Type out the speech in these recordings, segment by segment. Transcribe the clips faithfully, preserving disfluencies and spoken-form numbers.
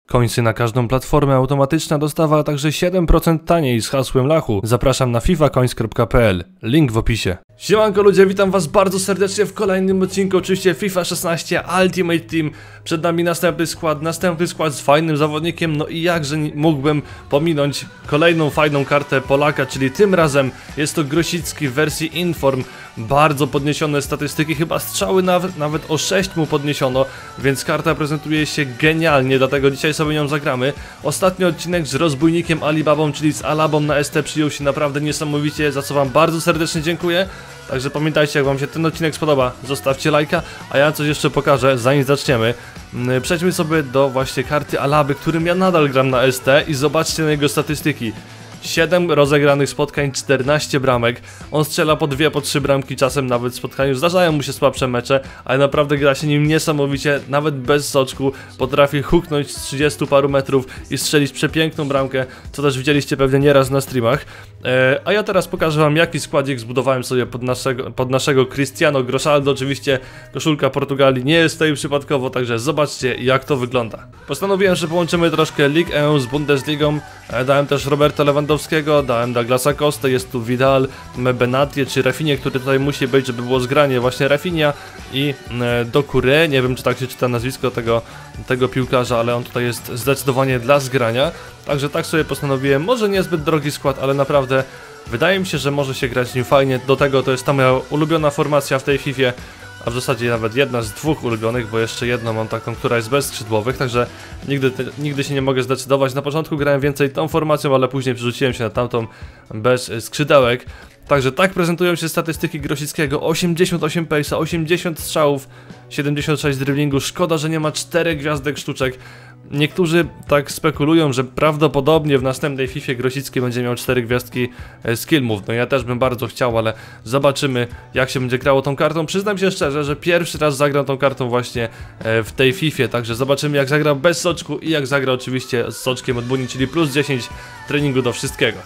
Końcy na każdą platformę, automatyczna dostawa, a także siedem procent taniej z hasłem Lachu. Zapraszam na fifa coins kropka p l. Link w opisie. Siemanko ludzie, witam was bardzo serdecznie w kolejnym odcinku, oczywiście FIFA szesnaście Ultimate Team. Przed nami następny skład, następny skład z fajnym zawodnikiem, no i jakże mógłbym pominąć kolejną fajną kartę Polaka, czyli tym razem jest to Grosicki w wersji Inform. Bardzo podniesione statystyki, chyba strzały nawet, nawet o sześć mu podniesiono, więc karta prezentuje się genialnie, dlatego dzisiaj sobie nią zagramy. Ostatni odcinek z rozbójnikiem Alibabą, czyli z Alabą na S T przyjął się naprawdę niesamowicie, za co wam bardzo serdecznie dziękuję. Także pamiętajcie, jak wam się ten odcinek spodoba, zostawcie lajka, a ja coś jeszcze pokażę, zanim zaczniemy. Przejdźmy sobie do właśnie karty Alaby, którym ja nadal gram na S T i zobaczcie na jego statystyki. siedem rozegranych spotkań, czternaście bramek. On strzela po dwie, po trzy bramki czasem nawet w spotkaniu. Zdarzają mu się słabsze mecze, ale naprawdę gra się nim niesamowicie. Nawet bez soczku potrafi huknąć z trzydziestu paru metrów i strzelić przepiękną bramkę, co też widzieliście pewnie nieraz na streamach. E, a ja teraz pokażę wam, jaki składzik zbudowałem sobie pod naszego, pod naszego Cristiano Grosaldo. Oczywiście koszulka Portugalii nie jest tutaj przypadkowo, także zobaczcie, jak to wygląda. Postanowiłem, że połączymy troszkę Ligue jeden z Bundesligą. E, dałem też Roberta Lewandowskiego, dałem Douglasa Costę, jest tu Vidal, Benatia czy Rafinha, który tutaj musi być, żeby było zgranie właśnie Rafinha i e, Doucouré. Nie wiem, czy tak się czyta nazwisko tego, tego piłkarza, ale on tutaj jest zdecydowanie dla zgrania. Także tak sobie postanowiłem, może niezbyt drogi skład, ale naprawdę wydaje mi się, że może się grać nim fajnie. Do tego to jest ta moja ulubiona formacja w tej Fifie, a w zasadzie nawet jedna z dwóch ulubionych, bo jeszcze jedną mam taką, która jest bez skrzydłowych, także nigdy, nigdy się nie mogę zdecydować. Na początku grałem więcej tą formacją, ale później przerzuciłem się na tamtą bez skrzydełek. Także tak prezentują się statystyki Grosickiego: osiemdziesiąt osiem pace'a, osiemdziesiąt strzałów, siedemdziesiąt sześć driblingu. Szkoda, że nie ma czterech gwiazdek sztuczek. Niektórzy tak spekulują, że prawdopodobnie w następnej Fifie Grosicki będzie miał cztery gwiazdki skill move. No ja też bym bardzo chciał, ale zobaczymy, jak się będzie grało tą kartą. Przyznam się szczerze, że pierwszy raz zagram tą kartą właśnie w tej Fifie, także zobaczymy, jak zagra bez soczku i jak zagra oczywiście z soczkiem od Buni, czyli plus dziesięć treningu do wszystkiego.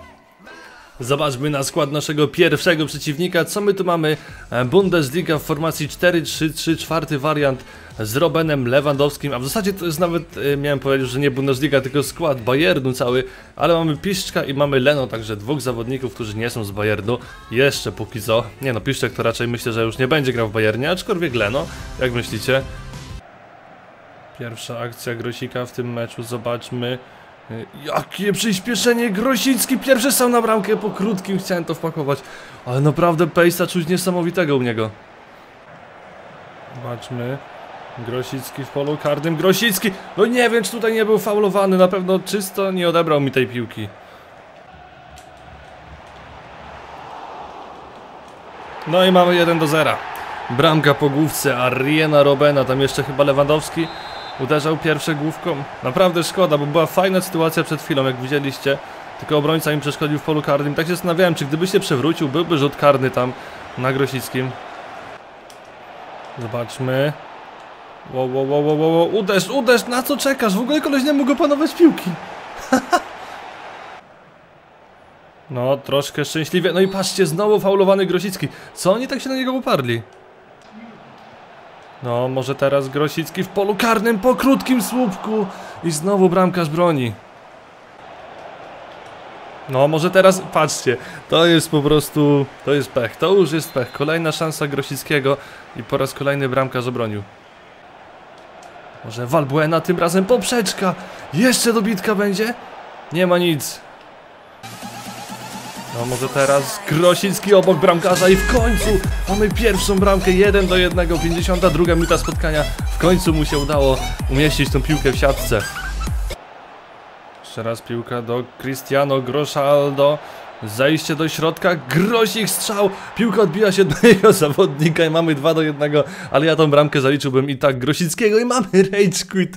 Zobaczmy na skład naszego pierwszego przeciwnika. Co my tu mamy? Bundesliga w formacji cztery trzy trzy, czwarty wariant z Robenem Lewandowskim, a w zasadzie to jest nawet, miałem powiedzieć, że nie Bundesliga, tylko skład Bayernu cały, ale mamy Piszczka i mamy Leno, także dwóch zawodników, którzy nie są z Bayernu, jeszcze póki co. Nie no, Piszczek to raczej myślę, że już nie będzie grał w Bayernie, aczkolwiek Leno, jak myślicie? Pierwsza akcja Grosika w tym meczu, zobaczmy. Jakie przyspieszenie, Grosicki, pierwszy strzał na bramkę, po krótkim chciałem to wpakować, ale naprawdę pace'a czuć niesamowitego u niego. Zobaczmy, Grosicki w polu karnym, Grosicki, no nie wiem, czy tutaj nie był faulowany, na pewno czysto nie odebrał mi tej piłki. No i mamy jeden do zera. Bramka po główce Arjena Robena, tam jeszcze chyba Lewandowski uderzał pierwsze główką. Naprawdę szkoda, bo była fajna sytuacja przed chwilą, jak widzieliście. Tylko obrońca im przeszkodził w polu karnym. Tak się zastanawiałem, czy gdyby się przewrócił, byłby rzut karny tam na Grosickim. Zobaczmy. Wow, wow, wow, wow, wow. Uderz, uderz, na co czekasz? W ogóle koleś nie mógł opanować piłki. No, troszkę szczęśliwie. No i patrzcie, znowu faulowany Grosicki. Co oni tak się na niego uparli? No, może teraz Grosicki w polu karnym po krótkim słupku i znowu bramkarz broni. No, może teraz, patrzcie, to jest po prostu, to jest pech, to już jest pech. Kolejna szansa Grosickiego i po raz kolejny bramkarz obronił. Może Valbuena, tym razem poprzeczka. Jeszcze dobitka będzie? Nie ma nic. No może teraz Grosicki obok bramkarza i w końcu mamy pierwszą bramkę, jeden do jednego, pięćdziesiąta druga minuta spotkania. W końcu mu się udało umieścić tą piłkę w siatce. Jeszcze raz piłka do Cristiano Grosaldo. Zajście do środka, Grosik strzał, piłka odbija się do jego zawodnika i mamy dwa do jednego, ale ja tą bramkę zaliczyłbym i tak Grosickiego i mamy rage quit.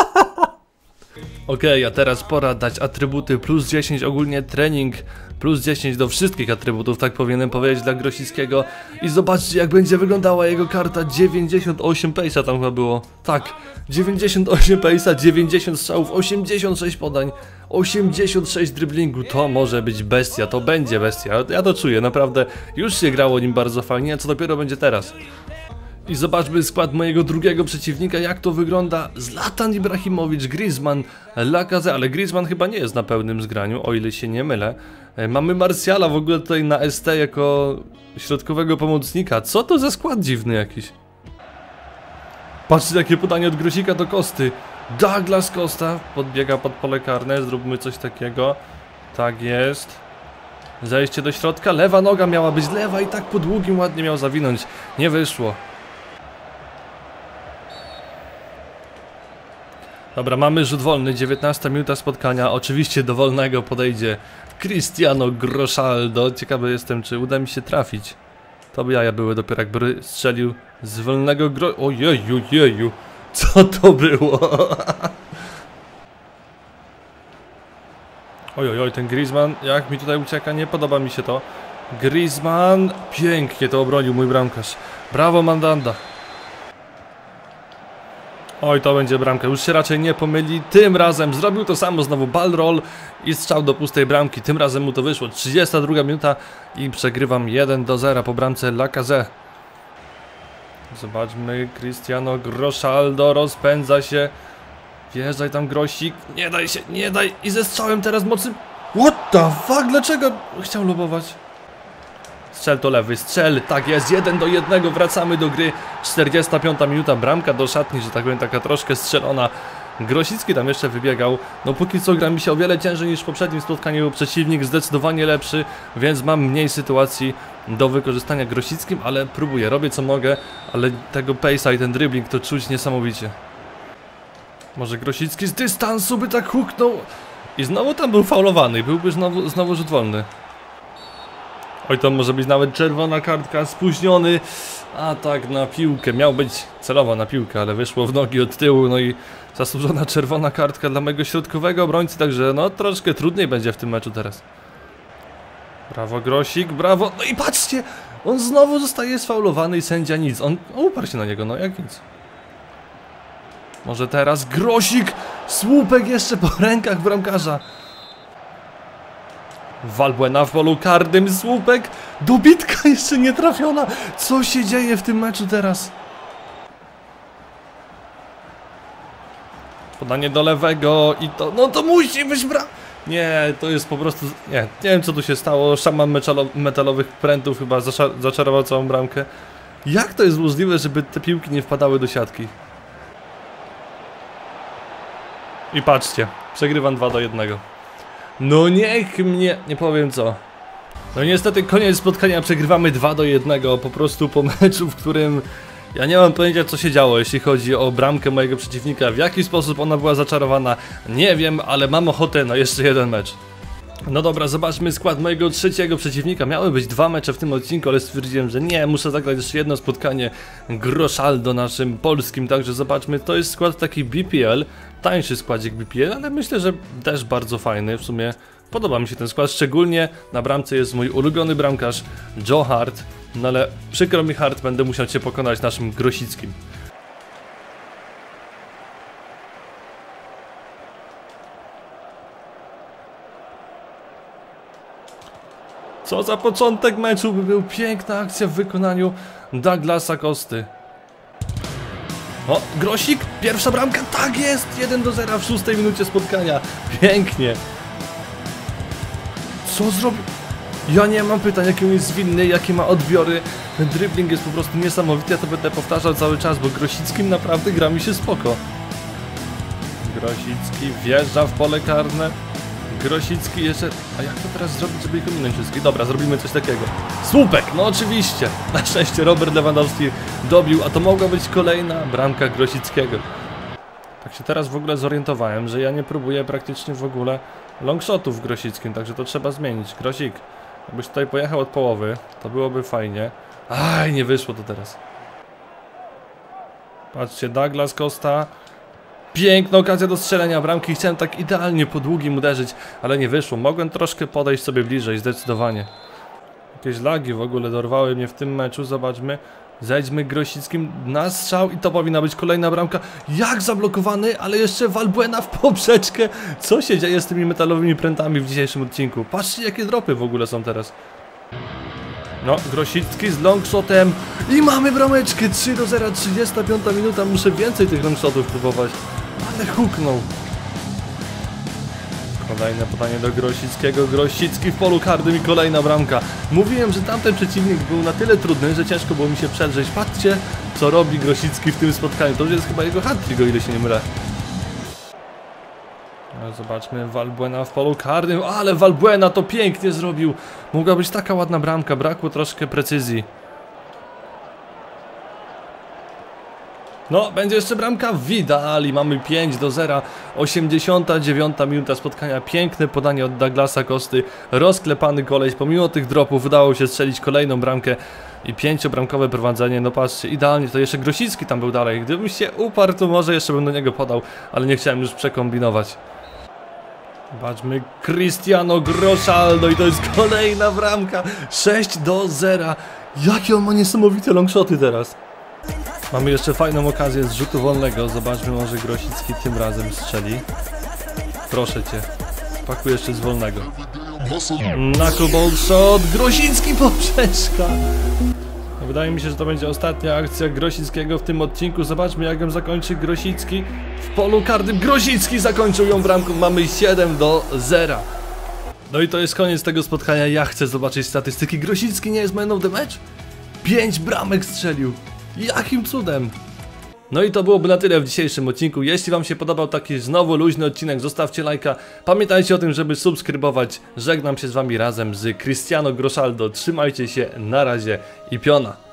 Ok, a teraz pora dać atrybuty plus dziesięć, ogólnie trening plus dziesięć do wszystkich atrybutów, tak powinienem powiedzieć, dla Grosickiego. I zobaczcie, jak będzie wyglądała jego karta. Dziewięćdziesiąt osiem pace'a tam chyba było. Tak, dziewięćdziesiąt osiem pace'a, dziewięćdziesiąt strzałów, osiemdziesiąt sześć podań, osiemdziesiąt sześć driblingu. To może być bestia, to będzie bestia. Ja to czuję, naprawdę. Już się grało nim bardzo fajnie, a co dopiero będzie teraz. I zobaczmy skład mojego drugiego przeciwnika, jak to wygląda. Zlatan Ibrahimowicz, Griezmann, Lacazette, ale Griezmann chyba nie jest na pełnym zgraniu, o ile się nie mylę. Mamy Martiala w ogóle tutaj na S T jako środkowego pomocnika. Co to za skład dziwny jakiś? Patrzcie, jakie podanie od Grosika do Kosty. Douglas Costa podbiega pod pole karne, zróbmy coś takiego. Tak jest. Zejście do środka, lewa noga miała być lewa i tak po długim ładnie miał zawinąć. Nie wyszło. Dobra, mamy rzut wolny, dziewiętnasta minuta spotkania. Oczywiście do wolnego podejdzie Cristiano Groszaldo. Ciekawy jestem, czy uda mi się trafić. To by jaja były dopiero, jakby strzelił z wolnego gro... Ojeju, jeju. Co to było? Ojoj, oj, ten Griezmann, jak mi tutaj ucieka, nie podoba mi się to. Griezmann, pięknie to obronił mój bramkarz. Brawo, Mandanda. Oj, to będzie bramka, już się raczej nie pomyli. Tym razem zrobił to samo, znowu ball roll i strzał do pustej bramki. Tym razem mu to wyszło. trzydziesta druga minuta i przegrywam jeden do zera po bramce Lacazette. Zobaczmy, Cristiano Groszaldo rozpędza się. Wjeżdżaj tam, Grosik. Nie daj się, nie daj. I ze strzałem teraz mocnym. What the fuck? Dlaczego chciał lobować? Strzel to lewy, strzel. Tak jest, jeden do jednego. Wracamy do gry. czterdziesta piąta minuta. Bramka do szatni, że tak powiem, taka troszkę strzelona. Grosicki tam jeszcze wybiegał. No póki co gra mi się o wiele ciężej niż w poprzednim spotkaniu. Przeciwnik zdecydowanie lepszy, więc mam mniej sytuacji do wykorzystania Grosickim, ale próbuję, robię co mogę, ale tego pace'a i ten dribbling to czuć niesamowicie. Może Grosicki z dystansu by tak huknął. I znowu tam był faulowany, byłby znowu, znowu rzut wolny. Oj, to może być nawet czerwona kartka, spóźniony atak na piłkę. Miał być celowo na piłkę, ale wyszło w nogi od tyłu, no i zasłużona czerwona kartka dla mojego środkowego obrońcy, także no troszkę trudniej będzie w tym meczu teraz. Brawo, Grosik, brawo, no i patrzcie, on znowu zostaje sfaulowany i sędzia nic, on uparł się na niego, no jak nic. Może teraz Grosik, słupek jeszcze po rękach bramkarza. Valbuena w polu karnym, słupek, dobitka jeszcze nie trafiona. Co się dzieje w tym meczu teraz? Podanie do lewego i to, no to musi być bra... Nie, to jest po prostu, nie, nie wiem co tu się stało, szaman metalowych prętów chyba zaczarował całą bramkę. Jak to jest możliwe, żeby te piłki nie wpadały do siatki? I patrzcie, przegrywam dwa do jednego. No niech mnie, nie powiem co. No niestety koniec spotkania, przegrywamy dwa do jednego, po prostu po meczu, w którym ja nie mam pojęcia co się działo, jeśli chodzi o bramkę mojego przeciwnika, w jaki sposób ona była zaczarowana, nie wiem, ale mam ochotę na jeszcze jeden mecz. No dobra, zobaczmy skład mojego trzeciego przeciwnika. Miały być dwa mecze w tym odcinku, ale stwierdziłem, że nie, muszę zagrać jeszcze jedno spotkanie Groszaldo naszym polskim, także zobaczmy, to jest skład taki B P L, tańszy składzik B P L, ale myślę, że też bardzo fajny, w sumie podoba mi się ten skład, szczególnie na bramce jest mój ulubiony bramkarz Joe Hart, no ale przykro mi Hart, będę musiał cię pokonać naszym Grosickim. Co za początek meczu by był, piękna akcja w wykonaniu Douglasa Costy. O, Grosik, pierwsza bramka, tak jest, jeden do zera w szóstej minucie spotkania, pięknie. Co zrobił? Ja nie mam pytań, jaki on jest winny, jakie ma odbiory, ten dribbling jest po prostu niesamowity, ja to będę powtarzał cały czas, bo Grosickim naprawdę gra mi się spoko. Grosicki wjeżdża w pole karne. Grosicki jeszcze... A jak to teraz zrobić, żeby ich ominąć wszystkich? Dobra, zrobimy coś takiego. Słupek, no oczywiście. Na szczęście Robert Lewandowski dobił, a to mogła być kolejna bramka Grosickiego. Tak się teraz w ogóle zorientowałem, że ja nie próbuję praktycznie w ogóle longshotów w Grosickim, także to trzeba zmienić. Grosik, jakbyś tutaj pojechał od połowy, to byłoby fajnie. Aj, nie wyszło to teraz. Patrzcie, Douglas Costa. Piękna okazja do strzelenia bramki, chciałem tak idealnie po długim uderzyć, ale nie wyszło, mogłem troszkę podejść sobie bliżej, zdecydowanie. Jakieś lagi w ogóle dorwały mnie w tym meczu, zobaczmy. Zejdźmy Grosickim na strzał i to powinna być kolejna bramka. Jak zablokowany, ale jeszcze Valbuena w poprzeczkę. Co się dzieje z tymi metalowymi prętami w dzisiejszym odcinku? Patrzcie jakie dropy w ogóle są teraz. No, Grosicki z longshotem i mamy brameczkę, trzy do zera, trzydziesta piąta minuta, muszę więcej tych longshotów próbować, ale huknął. Kolejne podanie do Grosickiego, Grosicki w polu karnym i kolejna bramka. Mówiłem, że tamten przeciwnik był na tyle trudny, że ciężko było mi się przedrzeć. Patrzcie, co robi Grosicki w tym spotkaniu, to już jest chyba jego hat-trick, o ile się nie mylę. No, zobaczmy, Valbuena w polu karnym, ale Valbuena to pięknie zrobił. Mogła być taka ładna bramka, brakło troszkę precyzji. No, będzie jeszcze bramka, Vidal i mamy pięć do zera, osiemdziesiąta dziewiąta minuta spotkania, piękne podanie od Douglasa Costy, rozklepany koleś, pomimo tych dropów udało się strzelić kolejną bramkę i pięciobramkowe prowadzenie, no patrzcie, idealnie, to jeszcze Grosicki tam był dalej, gdybym się uparł, to może jeszcze bym do niego podał, ale nie chciałem już przekombinować. Zobaczmy, Cristiano Grosaldo i to jest kolejna bramka, sześć do zera, jakie on ma niesamowite longshoty teraz. Mamy jeszcze fajną okazję z rzutu wolnego, zobaczmy, może Grosicki tym razem strzeli. Proszę cię, pakuję jeszcze z wolnego. Knuckleball shot, Grosicki poprzeczka. Wydaje mi się, że to będzie ostatnia akcja Grosickiego w tym odcinku. Zobaczmy, jak ją zakończy Grosicki w polu karnym. Grosicki zakończył ją bramką, mamy siedem do zera. No i to jest koniec tego spotkania, ja chcę zobaczyć statystyki. Grosicki nie jest man of the match? pięć bramek strzelił. Jakim cudem! No i to byłoby na tyle w dzisiejszym odcinku. Jeśli wam się podobał taki znowu luźny odcinek, zostawcie lajka. Pamiętajcie o tym, żeby subskrybować. Żegnam się z wami razem z Cristiano Grosaldo. Trzymajcie się, na razie i piona!